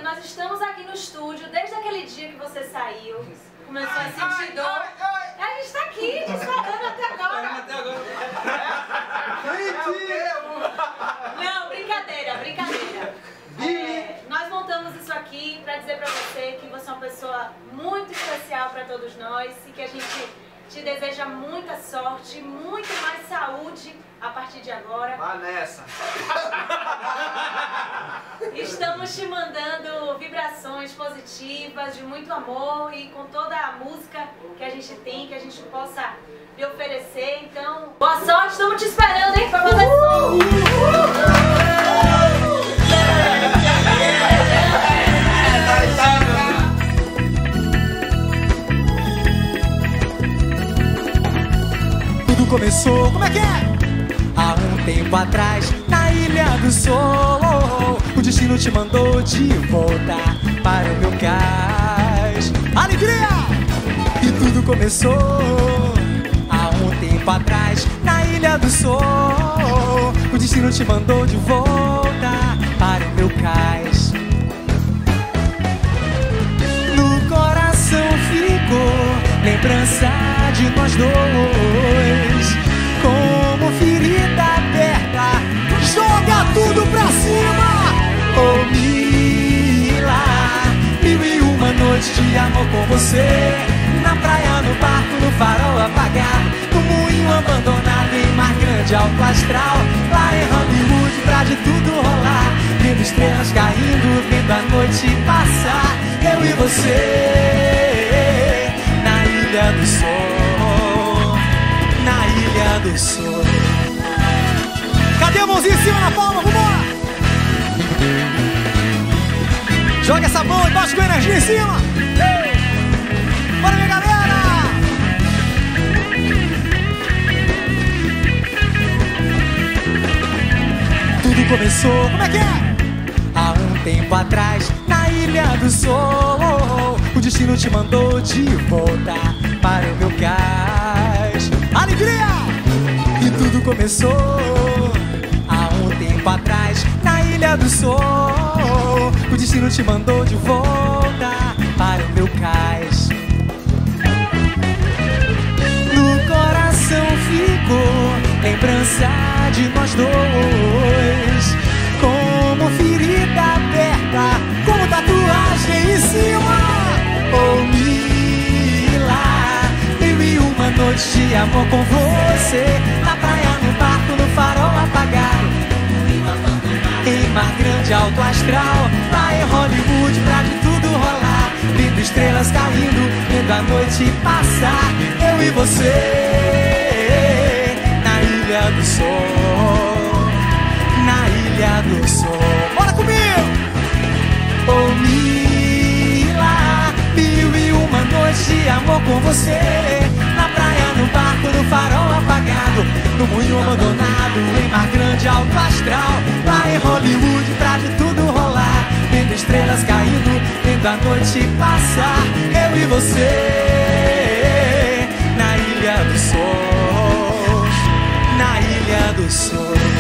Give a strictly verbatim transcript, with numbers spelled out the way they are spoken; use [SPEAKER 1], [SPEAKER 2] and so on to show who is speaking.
[SPEAKER 1] nós estamos aqui no estúdio desde aquele dia que você saiu, começou a sentir dor. A gente tá aqui, te esperando até agora.
[SPEAKER 2] Até agora.
[SPEAKER 1] Não, brincadeira, brincadeira. É, nós montamos isso aqui para dizer para você que você é uma pessoa muito especial para todos nós e que a gente te deseja muita sorte, muito mais saúde a partir de agora.
[SPEAKER 2] Vá nessa.
[SPEAKER 1] Estamos te mandando vibrações positivas, de muito amor e com toda a música que a gente tem, que a gente possa lhe oferecer. Então, boa sorte, estamos te esperando, hein, para fazer som.
[SPEAKER 3] Tudo começou, como é que é? Há um tempo atrás, na Ilha do Sol, o destino te mandou de volta para o meu cais. Alegria! E tudo começou há um tempo atrás, na Ilha do Sol, o destino te mandou de volta para o meu cais. No coração ficou lembrança de nós dois, como ferida aberta, joga tudo pra cima. Oh, Mila, mil e uma noites de amor com você, na praia, no barco, no farol apagado, no moinho abandonado em mar grande, alto astral, lá em Hollywood pra de tudo rolar, vendo estrelas caindo, vendo a noite passar, eu e você, na Ilha do Sol, na Ilha do Sol. Cadê a mãozinha em cima na palma? Vambora! Joga essa mão embaixo com energia em cima! Bora, minha galera! Tudo começou, como é que é? Há um tempo atrás, na Ilha do Sol, o destino te mandou de volta para o meu cais. Alegria! E tudo começou há um tempo atrás, na Ilha do Sol, o destino te mandou de volta para o meu cais. No coração ficou lembrança de nós dois, como ferida aberta, como tatuagem em cima. Oh, Mila, mil e uma noites de amor com você, na praia, no barco, no farol apagado, em mar grande, alto astral, lá em Hollywood pra de tudo rolar, vendo estrelas caindo, vendo a noite passar, eu e você, na Ilha do Sol, na Ilha do Sol. Bora comigo! Oh, Mila, mil e uma noites de amor com você, na praia, no barco, no farol apagado, no moinho abandonado, em mar grande, alto astral, lá em Hollywood pra de tudo rolar, vendo estrelas caindo, vendo a noite passar, eu e você, na Ilha do Sol, na Ilha do Sol.